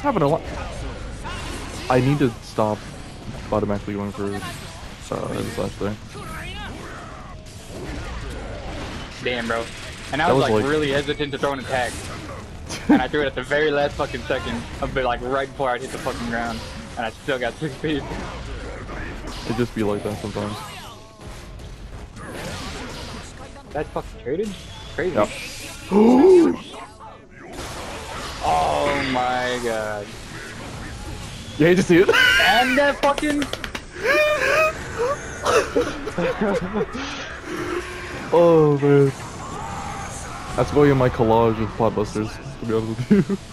Happened a lot. I need to stop automatically going for this last thing. Damn, bro. And I was like really hesitant to throw an attack. And I threw it at the very last fucking second, a bit like right before I hit the fucking ground. And I still got 6 speed. It just be like that sometimes. That's fucking traded? Crazy. Yep. Oh my god. You hate to see it. And that fucking... Oh man. That's going in my collage of Podbusters, to be honest with you.